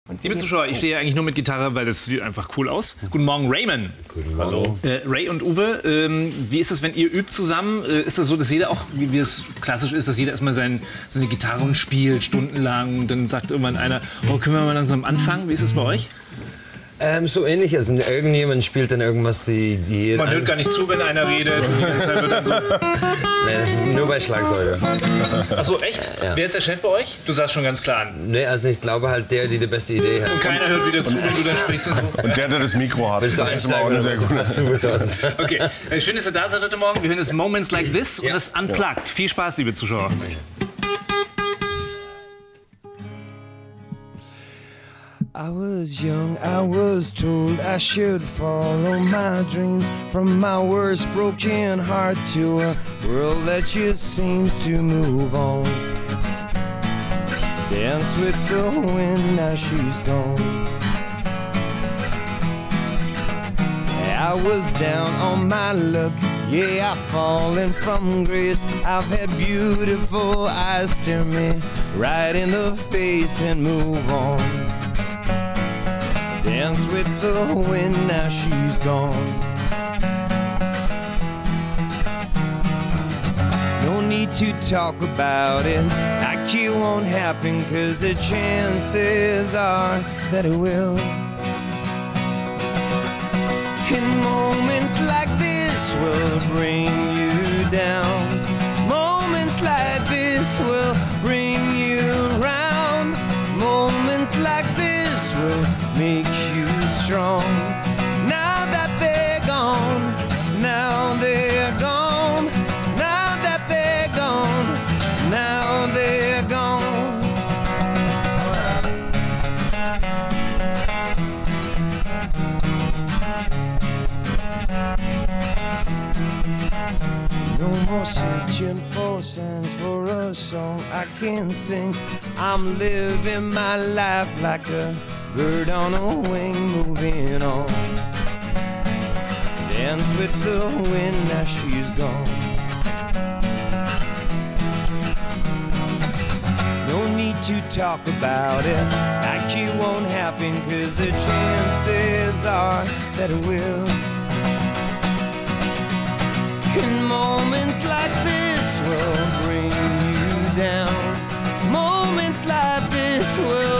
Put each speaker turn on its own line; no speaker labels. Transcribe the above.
Liebe Zuschauer, ich stehe hier eigentlich nur mit Gitarre, weil das sieht einfach cool aus. Guten Morgen, Raymond.
Guten Morgen.
Hallo. Ray und Uwe, wie ist es, wenn ihr übt zusammen? Ist das so, dass jeder auch, wie es klassisch ist, dass jeder erstmal seine Gitarre spielt, stundenlang, und dann sagt irgendwann einer, oh, können wir mal langsam anfangen? Wie ist es bei euch?
So ähnlich. Also irgendjemand spielt dann irgendwas, die
Man hört gar nicht zu, wenn einer redet. Deshalb wird dann so.
Nee, das ist nur bei Schlagzeuger.
Achso, echt? Ja. Wer ist der Chef bei euch? Du sagst schon ganz klar an.
Nee, also ich glaube halt der, die beste Idee hat.
Und keiner hört wieder zu, wenn du dann sprichst. Und so.
Und der das Mikro hat. Das ist immer auch eine sehr gute.
Okay, schön, dass ihr da seid heute Morgen. Wir hören das Moments Like This und das Unplugged. Viel Spaß, liebe Zuschauer.
I was young, I was told I should follow my dreams. From my worst broken heart to a world that just seems to move on. Dance with the wind, now she's gone. I was down on my luck, yeah, I've fallen from grace. I've had beautiful eyes stare me right in the face and move on. Dance with the wind, now she's gone. No need to talk about it, like it won't happen, 'cause the chances are that it will. And moments like this will bring you down. Moments like this will bring you round. Moments like this will make you strong. Now that they're gone, now they're gone, now that they're gone, now they're gone. No more searching for signs for a song I can sing. I'm living my life like a bird on a wing, moving on. Dance with the wind, now she's gone. No need to talk about it, like it won't happen, 'cause the chances are that it will. And moments like this will bring you down. Moments like this will